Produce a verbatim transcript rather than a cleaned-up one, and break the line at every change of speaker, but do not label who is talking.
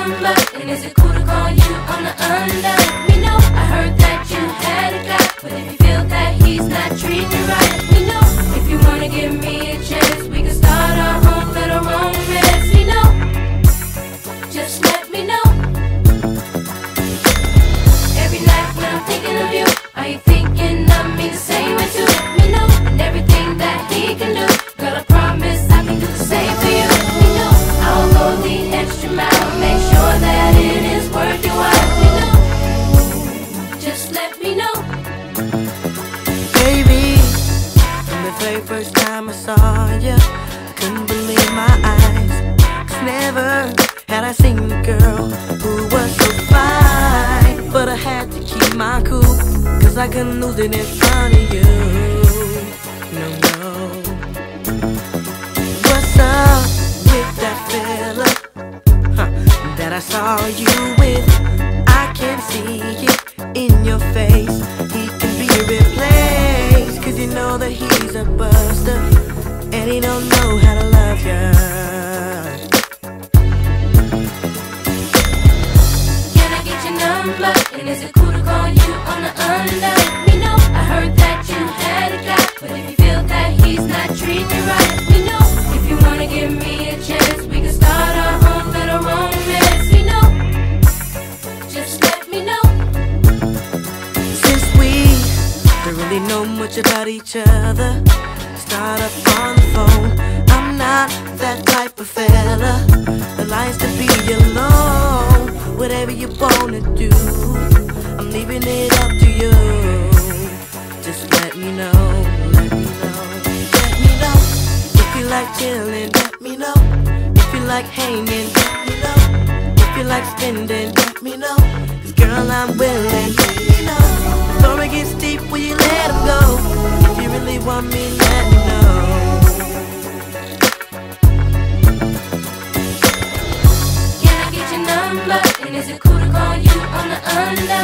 number, and is it cool to call you on the under? Let me know. I heard that you had a guy, but if you feel that he's not treating you right, let me know. If you wanna give me a chance, we can start our own little romance. You know, just let me know. Every night when I'm thinking of you, are you thinking of me the same way too? Let me know. And everything that he can do, girl, I promise I can do the same for you. Let me know. I'll go the extra mile, make sure that it is worth your while. You know, just let me know.
Baby, from the very first time I saw you, I couldn't believe my eyes. 'Cause never had I seen a girl who was so fine. But I had to keep my cool, 'cause I couldn't lose it in front of you. No, no. What's up with that fella, huh, that I saw you with? I can see it in your face. He can be replaced, 'cause you know that he's a buster, and he don't know how to love ya.
Can I get your number? And is it cool to call you on the under? Let me know. I heard that you had a guy, but if you feel that he's not treating you right, let me know. If you wanna give me a chance, we can start our own little romance. You know, just let me know.
Since we don't really know much about each other, start up on the phone. I'm not that type of fella that likes to be alone. Whatever you wanna do, I'm leaving it up to you. Just let me know, let me know, let me know. If you like chilling, let me know. If you like hanging, let me know. If you like spending, let me know. 'Cause girl, I'm willing, let me know. Before it gets deep, will you let him go? If you really want me, let me know.
Can I get your number? And is it cool to call you on the under?